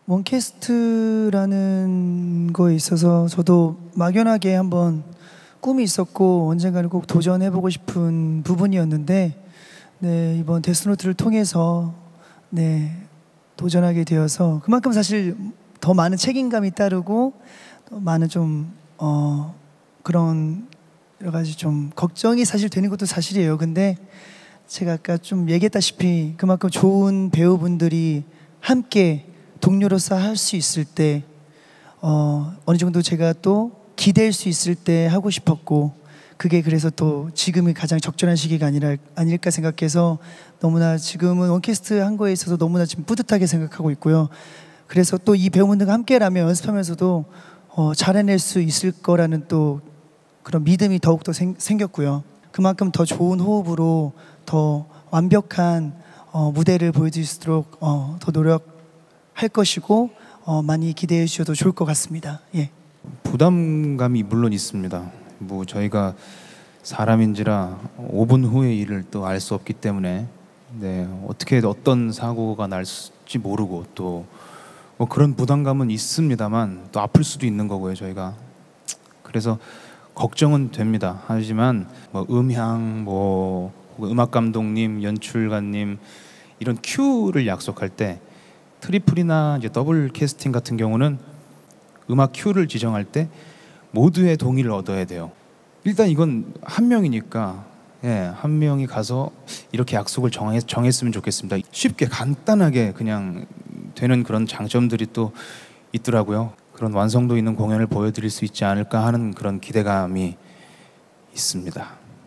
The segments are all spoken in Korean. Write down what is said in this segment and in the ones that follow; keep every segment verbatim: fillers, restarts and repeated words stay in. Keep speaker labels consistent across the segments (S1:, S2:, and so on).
S1: 원캐스트라는 거에 있어서 저도 막연하게 한번 꿈이 있었고 언젠가는 꼭 도전해보고 싶은 부분이었는데, 네, 이번 데스노트를 통해서 네, 도전하게 되어서 그만큼 사실 더 많은 책임감이 따르고 더 많은 좀 어, 그런 여러 가지 좀 걱정이 사실 되는 것도 사실이에요. 근데 제가 아까 좀 얘기했다시피 그만큼 좋은 배우분들이 함께 동료로서 할 수 있을 때 어, 어느 정도 제가 또 기댈 수 있을 때 하고 싶었고, 그게 그래서 또 지금이 가장 적절한 시기가 아니라, 아닐까 생각해서 너무나 지금은 원캐스트 한 거에 있어서 너무나 지금 뿌듯하게 생각하고 있고요. 그래서 또 이 배우분들과 함께라면 연습하면서도 어, 잘해낼 수 있을 거라는 또 그런 믿음이 더욱더 생, 생겼고요. 그만큼 더 좋은 호흡으로 더 완벽한 어, 무대를 보여드릴 수 있도록 어, 더 노력할 것이고 어, 많이 기대해 주셔도 좋을 것 같습니다. 예.
S2: 부담감이 물론 있습니다. 뭐 저희가 사람인지라 오 분 후의 일을 또 알 수 없기 때문에 네, 어떻게 어떤 사고가 날지 모르고 또 뭐 그런 부담감은 있습니다만 또 아플 수도 있는 거고요, 저희가. 그래서 걱정은 됩니다. 하지만 뭐 음향, 뭐 음악 감독님, 연출가님 이런 큐를 약속할 때 트리플이나 이제 더블 캐스팅 같은 경우는 음악 큐를 지정할 때 모두의 동의를 얻어야 돼요. 일단 이건 한 명이니까 예, 한 명이 가서 이렇게 약속을 정했, 정했으면 좋겠습니다. 쉽게 간단하게 그냥 되는 그런 장점들이 또 있더라고요. 그런 완성도 있는 공연을 보여드릴 수 있지 않을까 하는 그런 기대감이 있습니다.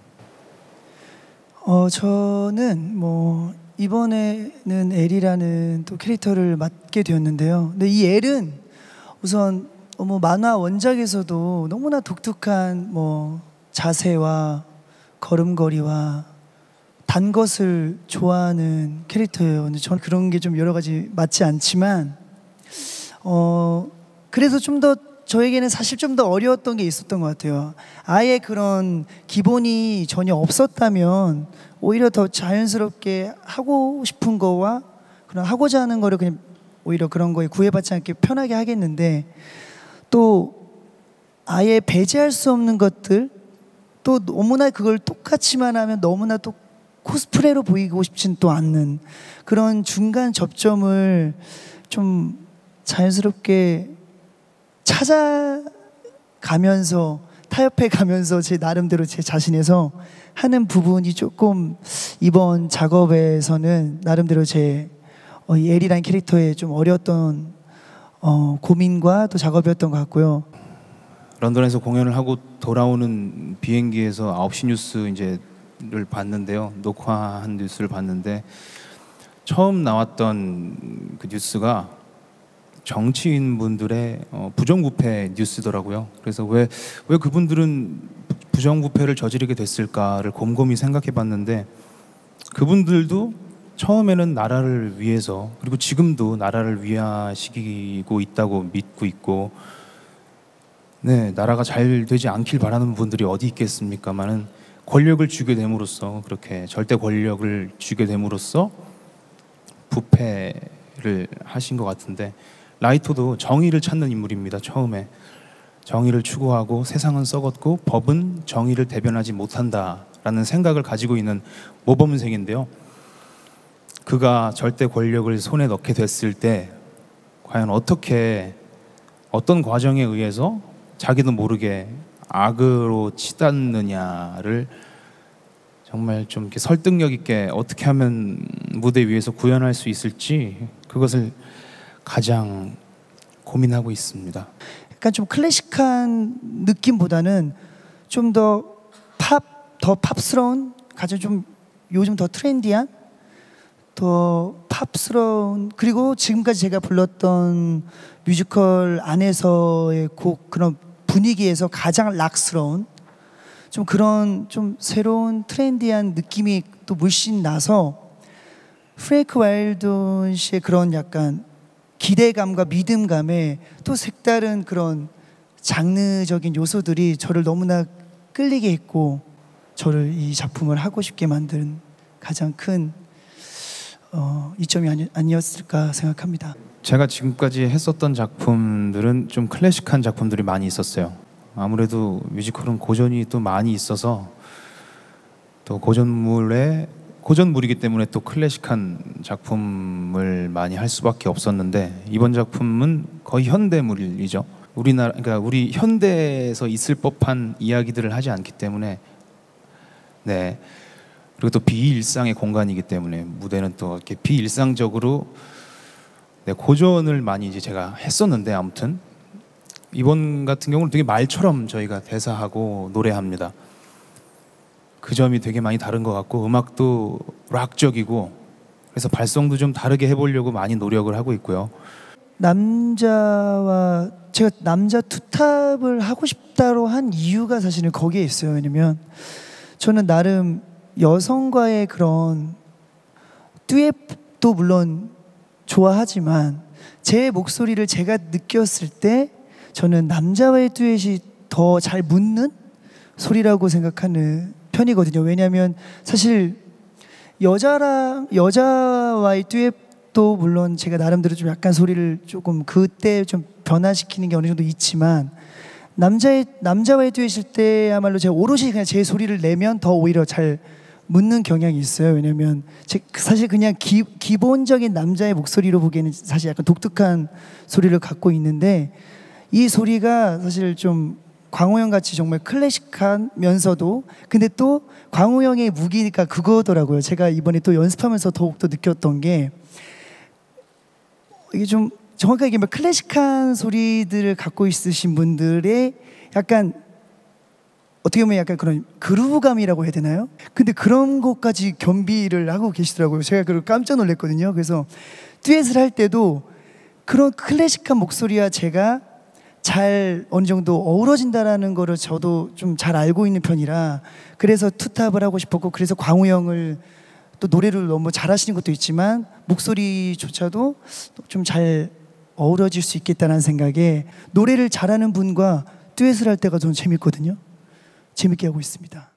S1: 어, 저는 뭐 이번에는 엘이라는 또 캐릭터를 맡게 되었는데요. 근데 이 엘은 우선 뭐 만화 원작에서도 너무나 독특한 뭐 자세와 걸음걸이와 단 것을 좋아하는 캐릭터예요. 근데 저는 그런 게 좀 여러 가지 맞지 않지만 어 그래서 좀 더 저에게는 사실 좀 더 어려웠던 게 있었던 것 같아요. 아예 그런 기본이 전혀 없었다면 오히려 더 자연스럽게 하고 싶은 거와 그런 하고자 하는 거를 그냥 오히려 그런 거에 구애받지 않게 편하게 하겠는데, 또 아예 배제할 수 없는 것들, 또 너무나 그걸 똑같이만 하면 너무나 또 코스프레로 보이고 싶진 또 않는 그런 중간 접점을 좀 자연스럽게 찾아가면서 타협해 가면서 제 나름대로 제 자신에서 하는 부분이 조금 이번 작업에서는 나름대로 제 어, 이 엘이라는 캐릭터에 좀 어려웠던 어, 고민과 또 작업이었던 것 같고요.
S2: 런던에서 공연을 하고 돌아오는 비행기에서 아홉 시 뉴스 이제를 봤는데요. 녹화한 뉴스를 봤는데 처음 나왔던 그 뉴스가 정치인분들의 어, 부정부패 뉴스더라고요. 그래서 왜, 왜 그분들은 부정부패를 저지르게 됐을까를 곰곰이 생각해 봤는데, 그분들도 처음에는 나라를 위해서, 그리고 지금도 나라를 위하시고 있다고 믿고 있고, 네, 나라가 잘 되지 않길 바라는 분들이 어디 있겠습니까만은 권력을 쥐게 됨으로써, 그렇게 절대 권력을 쥐게 됨으로써 부패를 하신 것 같은데, 라이토도 정의를 찾는 인물입니다. 처음에 정의를 추구하고 세상은 썩었고 법은 정의를 대변하지 못한다라는 생각을 가지고 있는 모범생인데요. 그가 절대 권력을 손에 넣게 됐을 때 과연 어떻게, 어떤 과정에 의해서 자기도 모르게 악으로 치닫느냐를 정말 좀 이렇게 설득력 있게 어떻게 하면 무대 위에서 구현할 수 있을지, 그것을 가장 고민하고 있습니다.
S1: 약간 좀 클래식한 느낌보다는 좀 더 팝, 더 팝스러운, 가장 좀 요즘 더 트렌디한, 더 팝스러운, 그리고 지금까지 제가 불렀던 뮤지컬 안에서의 곡 그런 분위기에서 가장 락스러운 좀 그런 좀 새로운 트렌디한 느낌이 또 물씬 나서 프랭크 와일드 씨의 그런 약간 기대감과 믿음감에 또 색다른 그런 장르적인 요소들이 저를 너무나 끌리게 했고 저를 이 작품을 하고 싶게 만든 가장 큰 어, 이점이 아니, 아니었을까 생각합니다.
S2: 제가 지금까지 했었던 작품들은 좀 클래식한 작품들이 많이 있었어요. 아무래도 뮤지컬은 고전이 또 많이 있어서 또 고전물에 고전물이기 때문에 또 클래식한 작품을 많이 할 수밖에 없었는데 이번 작품은 거의 현대물이죠. 우리나라 그러니까 우리 현대에서 있을 법한 이야기들을 하지 않기 때문에 네. 그리고 또 비일상의 공간이기 때문에 무대는 또 이렇게 비일상적으로 네, 고전을 많이 이제 제가 했었는데 아무튼 이번 같은 경우는 되게 말처럼 저희가 대사하고 노래합니다. 그 점이 되게 많이 다른 것 같고 음악도 락적이고 그래서 발성도 좀 다르게 해보려고 많이 노력을 하고 있고요.
S1: 남자와 제가 남자 투탑을 하고 싶다로 한 이유가 사실은 거기에 있어요. 왜냐면 저는 나름 여성과의 그런 듀엣도 물론 좋아하지만 제 목소리를 제가 느꼈을 때 저는 남자와의 듀엣이 더 잘 묻는 소리라고 생각하는 편이거든요. 왜냐하면 사실 여자랑 여자와의 듀엣도 물론 제가 나름대로 좀 약간 소리를 조금 그때 좀 변화시키는 게 어느 정도 있지만 남자의 남자와의 듀엣일 때야말로 제가 오롯이 그냥 제 소리를 내면 더 오히려 잘 묻는 경향이 있어요. 왜냐면 제, 사실 그냥 기, 기본적인 남자의 목소리로 보기에는 사실 약간 독특한 소리를 갖고 있는데 이 소리가 사실 좀 광호 형 같이 정말 클래식하면서도 근데 또 광호 형의 무기가 그거더라고요. 제가 이번에 또 연습하면서 더욱더 느꼈던 게 이게 좀 정확하게 얘기하면 클래식한 소리들을 갖고 있으신 분들의 약간 어떻게 보면 약간 그런 그루브감이라고 해야 되나요? 근데 그런 것까지 겸비를 하고 계시더라고요. 제가 그걸 깜짝 놀랐거든요. 그래서 듀엣을 할 때도 그런 클래식한 목소리와 제가 잘 어느 정도 어우러진다라는 거를 저도 좀 잘 알고 있는 편이라 그래서 투탑을 하고 싶었고 그래서 광우 형을 또 노래를 너무 잘하시는 것도 있지만 목소리조차도 좀 잘 어우러질 수 있겠다는 생각에 노래를 잘하는 분과 듀엣을 할 때가 좀 재밌거든요. 재밌게 하고 있습니다.